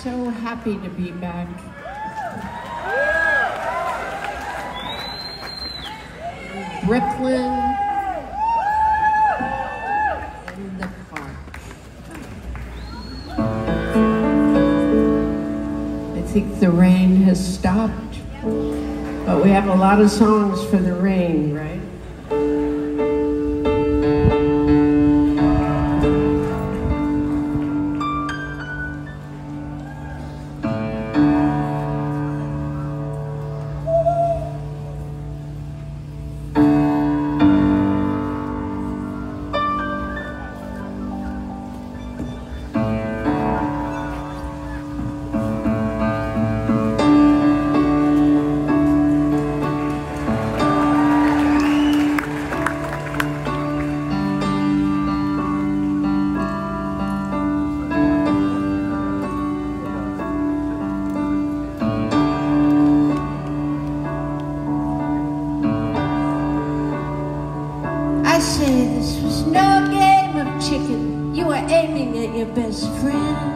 So happy to be back. Brooklyn, in the park. I think the rain has stopped, but we have a lot of songs for the rain, right? I say this was no game of chicken. You were aiming at your best friend.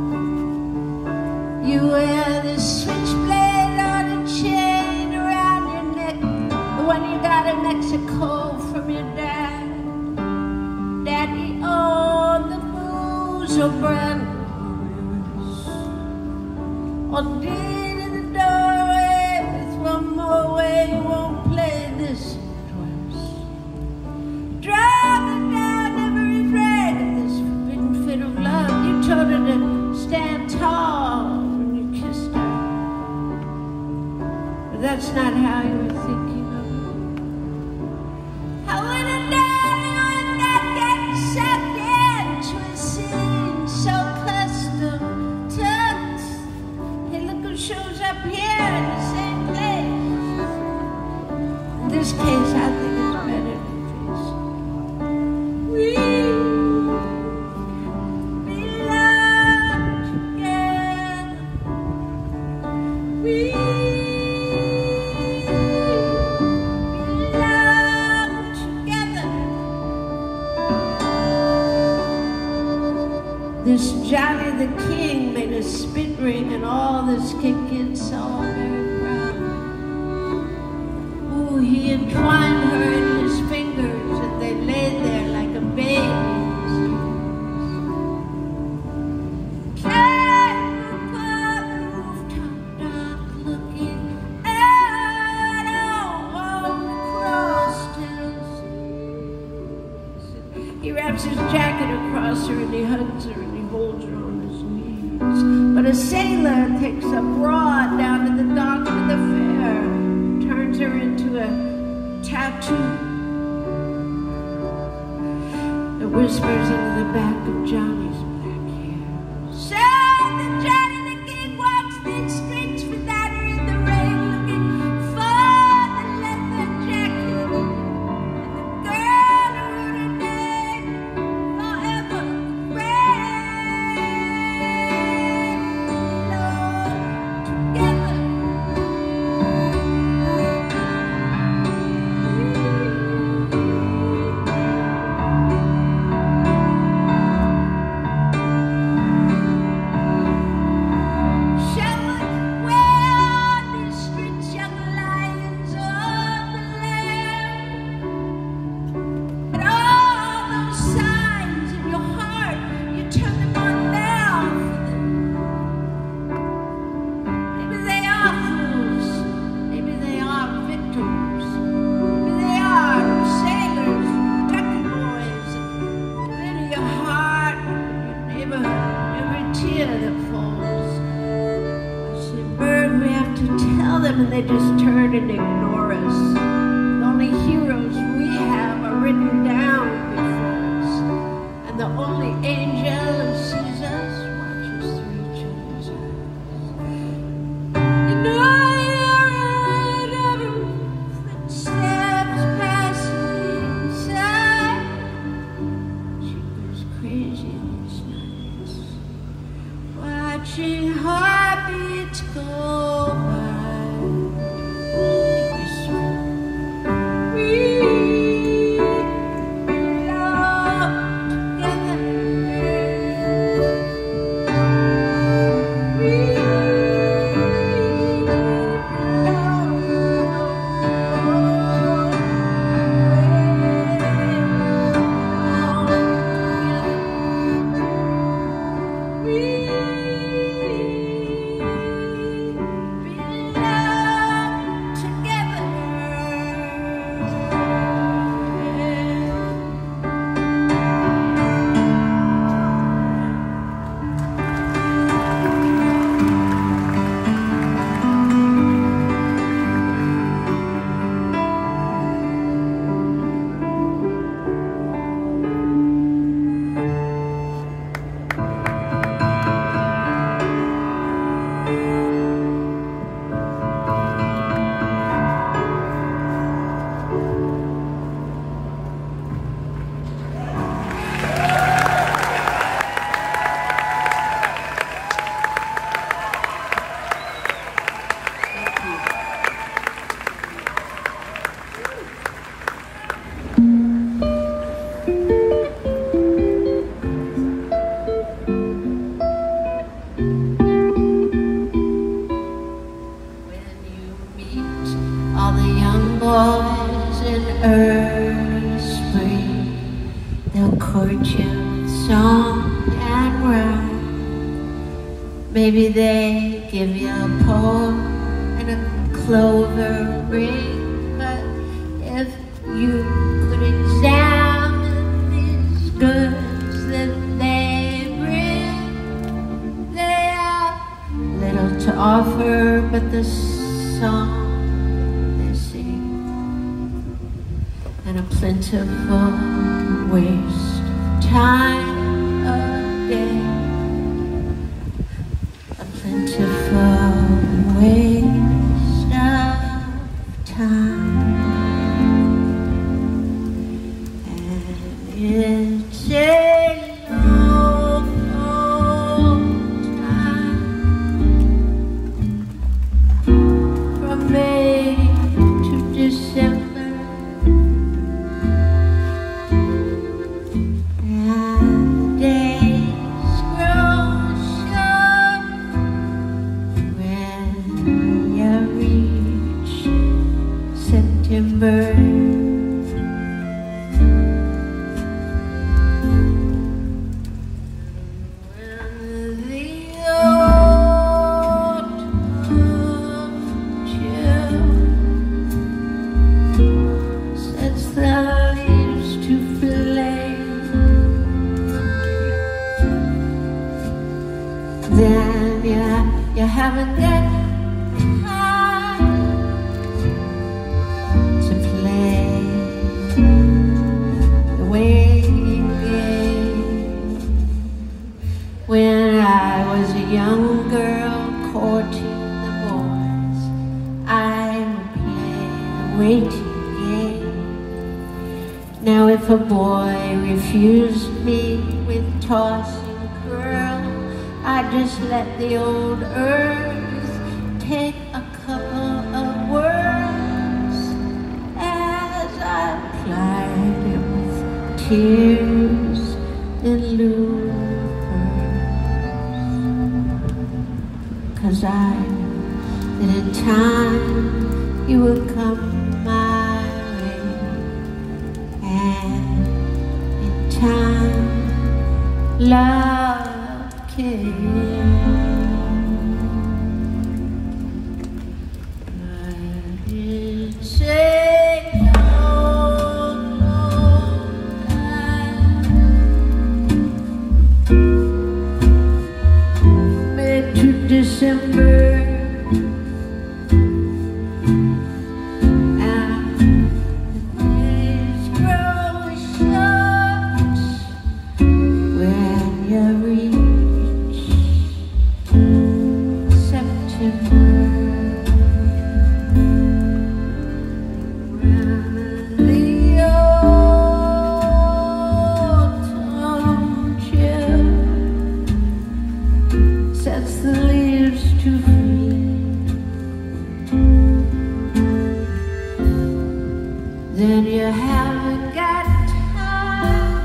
You wear this switchblade on a chain around your neck, the one you got in Mexico from your dad. Daddy owned the booze or brand or deed in the doorway with one more way. You won't play this. Driving down, never afraid of this forbidden fit of love. You told her to stand tall when you kissed her, but that's not how you were thinking of it. I went down, you would not get sucked into a scene so custom to us. Hey, look who shows up here in the same place. In this case, I think it's better. This Johnny the King made a spit ring, and all the skin kids saw very proud. Ooh, he entwined her in his fingers, and they laid there like a baby. He wraps his jacket across her and he hugs her and he holds her on his knees. But a sailor takes a broad down to the dock of the fair, turns her into a tattoo that whispers into the back of Johnny's black hair. So the Johnny the King walks these streets without her in the rain, looking for the leather jacket. early spring, they'll court you with song and rhyme. Maybe they give you a poem and a clover ring, but if you could examine these goods that they bring, they have little to offer but the song they sing, and a plentiful waste of time a day, a plentiful waste of time. It's a long, long time from May to December, and the days grow short when you reach September. Then you haven't got time to play the waiting game. When I was a young girl courting the boys, I would play the waiting game. Now if a boy refused me with tossing curl, I just let the old earth take a couple of words as I plied it with tears and loopers. 'Cause I knew that in time you would come my way, and in time love but it's a long, long time, May to December, and the days grow short when you reach September. When the autumn chill sets the leaves to free, then you haven't got time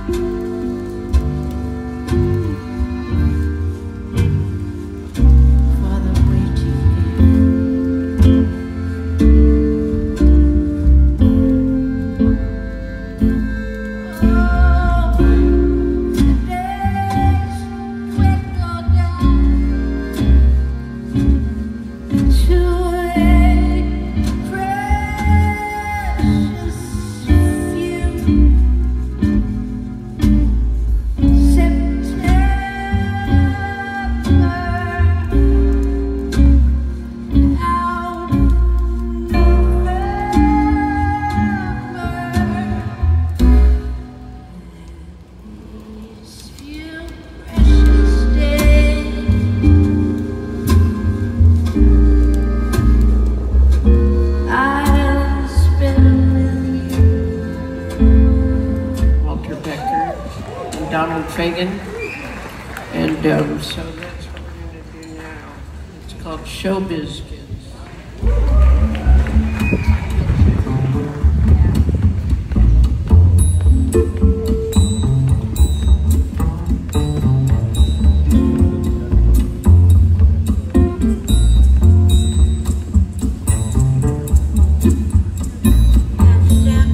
for the waiting game. Oh, the days dwindle down to a precious few. Donald Fagen, and so that's what we're going to do now. It's called Showbiz Kids. Down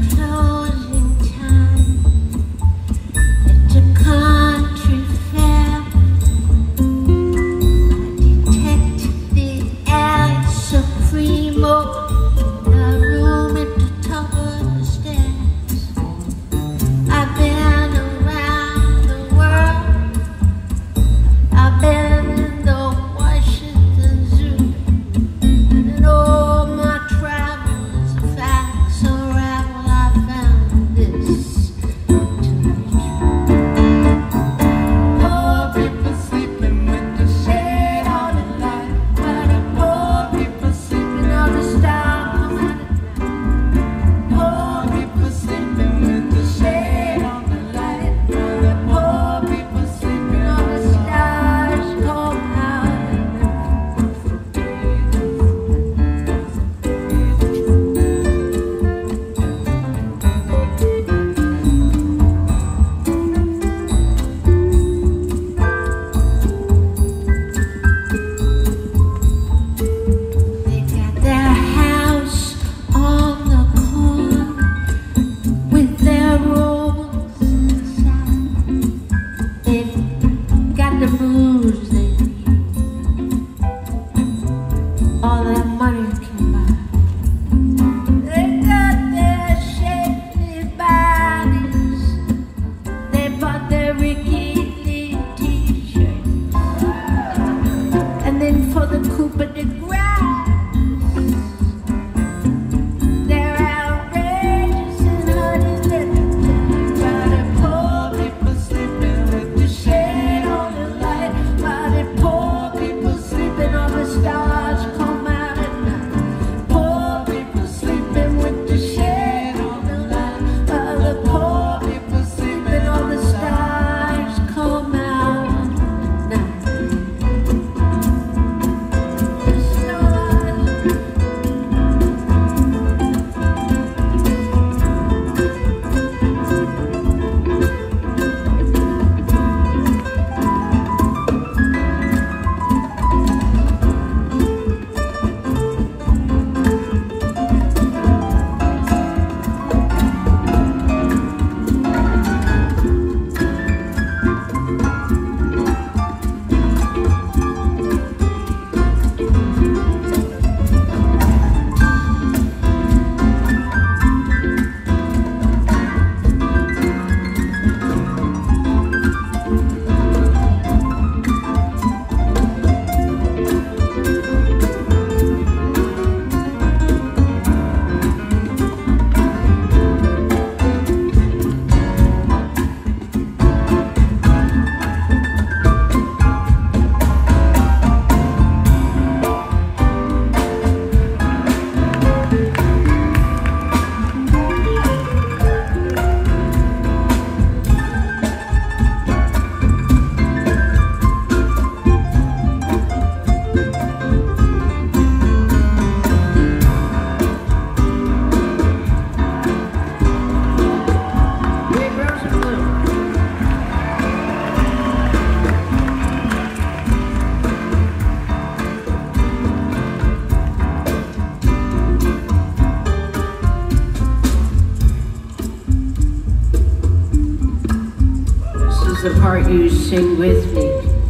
the part you sing with me.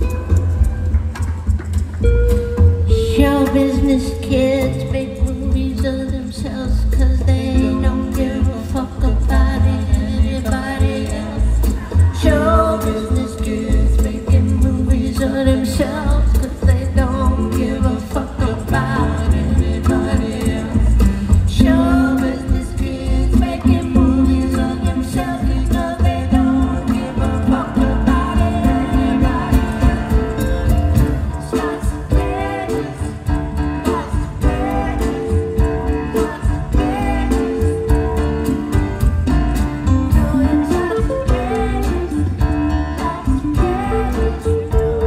Show business kids make movies of themselves 'cause they don't give a fuck about anybody else. Show business kids making movies of themselves 'cause they don't give a fuck about anybody else. Show business kids making movies of themselves 'cause they don't give a fuck about anybody else. Lots of prejudice, lots of prejudice, lots of prejudice. No, it's lots of prejudice, lots of prejudice.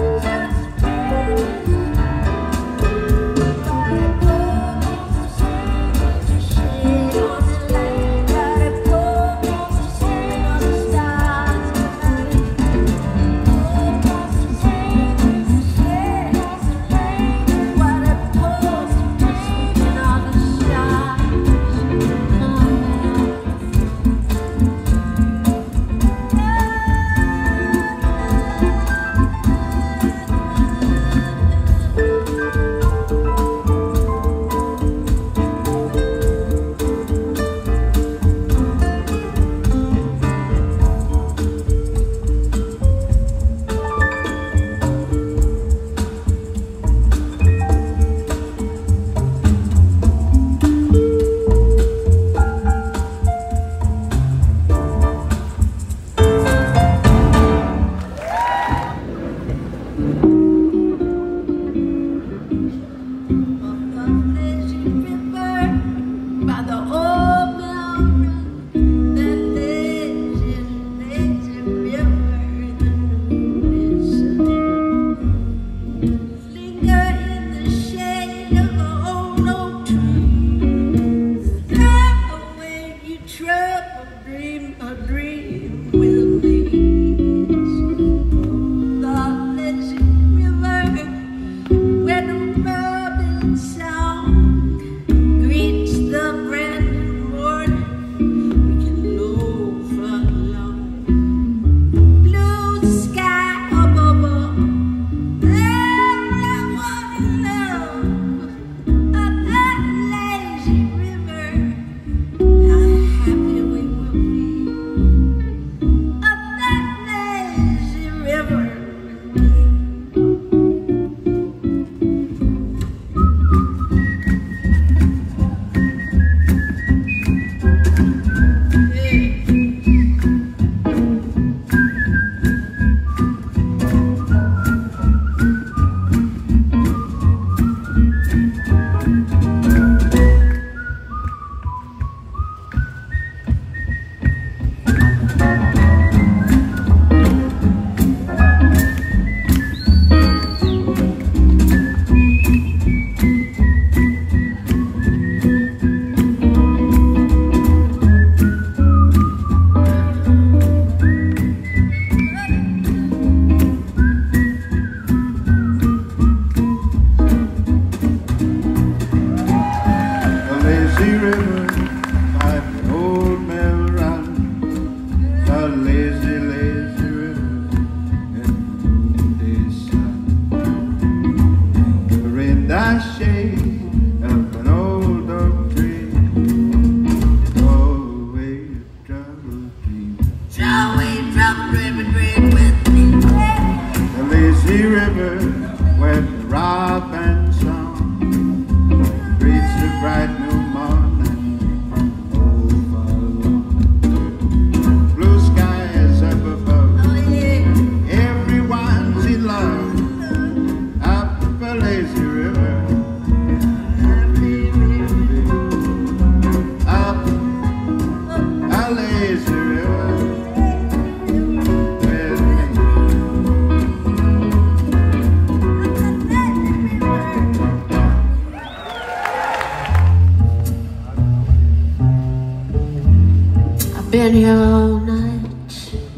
Been here all night.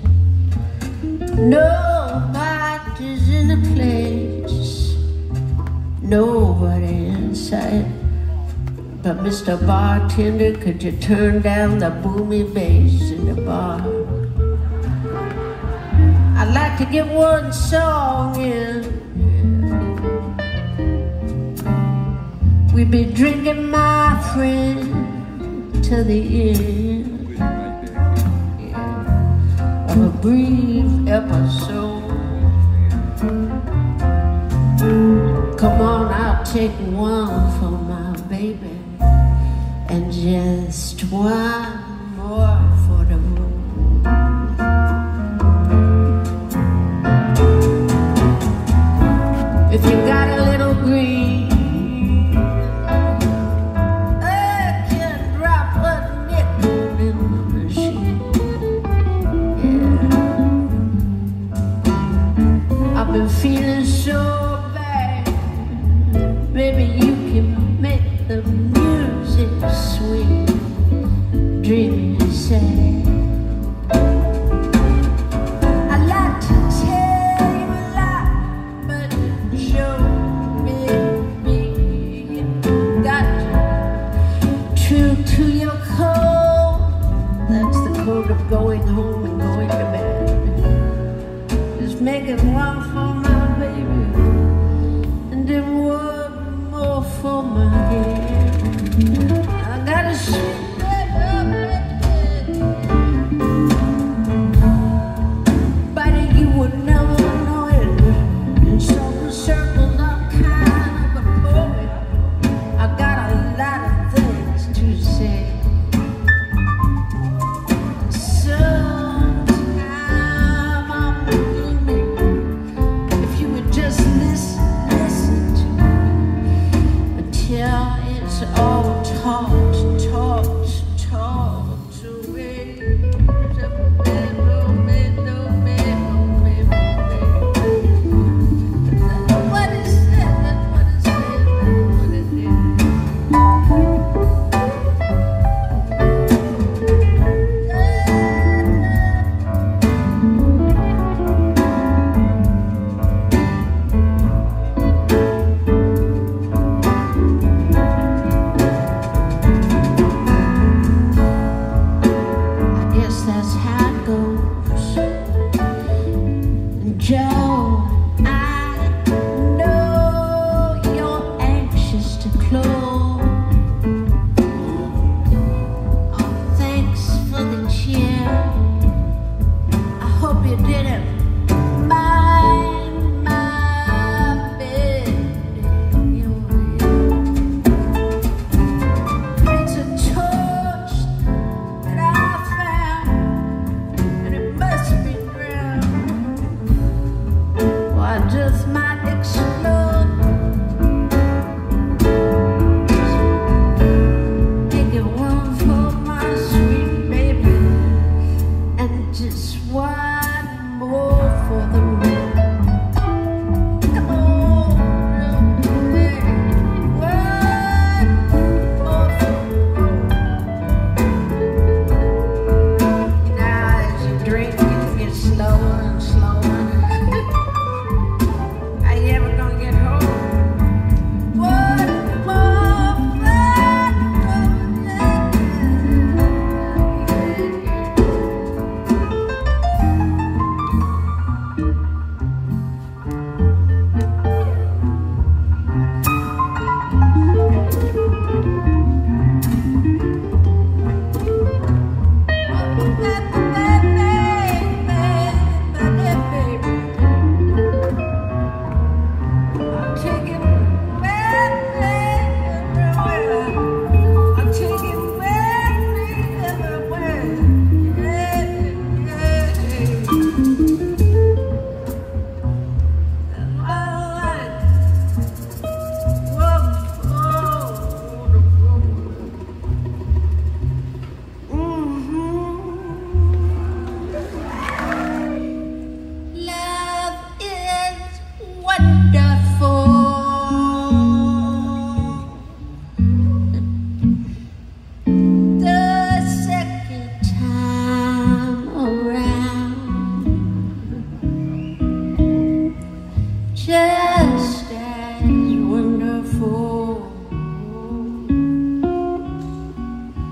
Nobody's in the place. Nobody in sight. But Mr. Bartender, could you turn down the boomy bass in the bar? I'd like to get one song in. We'd be drinking, my friend, to the end of a brief episode. Come on, I'll take one for my baby, and just one more for the road. If you got a little green, I can drop a nickel in the machine. Yeah, I've been feeling so bad. Maybe you can make the music sweet, dreaming and sad. I'd like to tell you a lot, but show me you got true to your code. That's the code of going home and going to bed. Just making one for my baby, and then one more for my head. I gotta shoot that up, but you would never know it. In certain circles, I'm kind of a poet. I got a lot of things to say. Sometime I'm gloomy. If you would just listen to me until it's all talked away. What is that? What is that? What is it? I guess that's how it goes. Joe, I know you're anxious to close. Oh, thanks for the cheer. I hope you didn't mind my bed in your ear. It's a toast that I found, and it must be drowned. Or I just might explode. Make it one for my sweet baby, and just one more for the road. Come on, baby. One more for the road. Now as you drink, it gets slower and slower. Are you ever gonna get home? One more flight from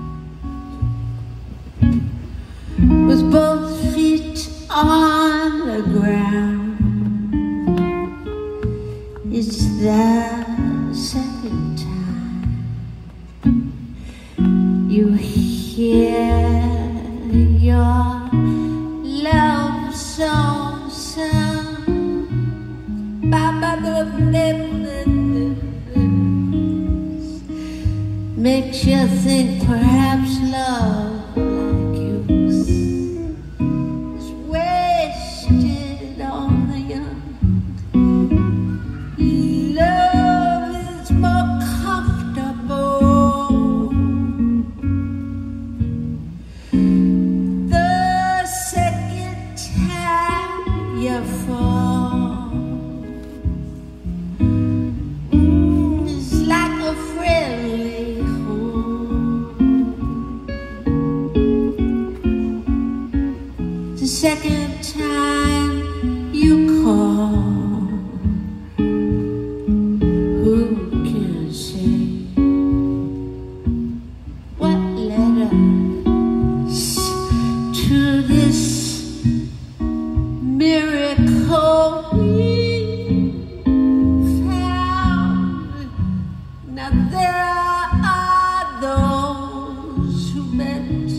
with both feet on the the ground. It's the second time you hear your love song sung. Makes you think perhaps love like youth is wasted on the young. Love is more comfortable the second time you fall. It's like a friendly the second time you call, who can say what led us to this miracle we found? Now there are those who meant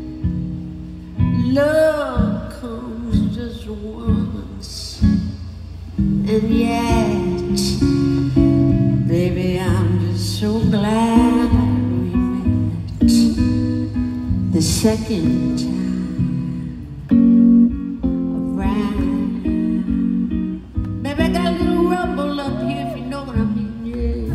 love comes just once, and yet, baby, I'm just so glad we met the second time around. Baby, I got a little rumble up here, if you know what I mean, yeah.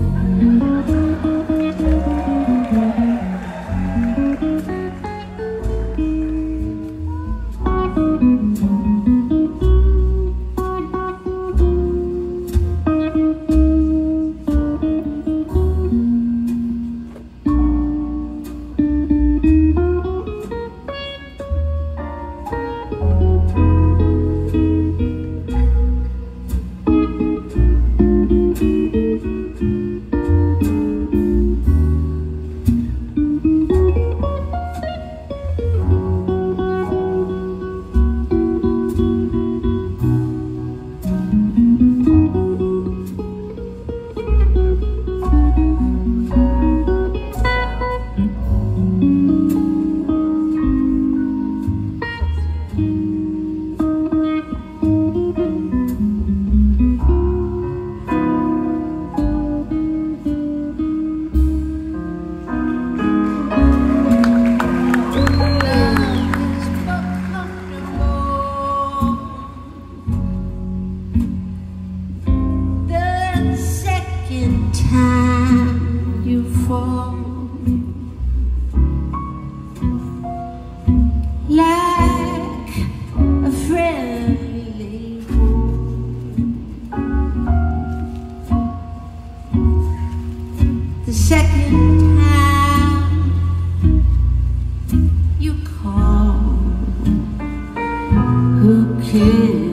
Time you fall like a friendly wound. The second time you call, who cares?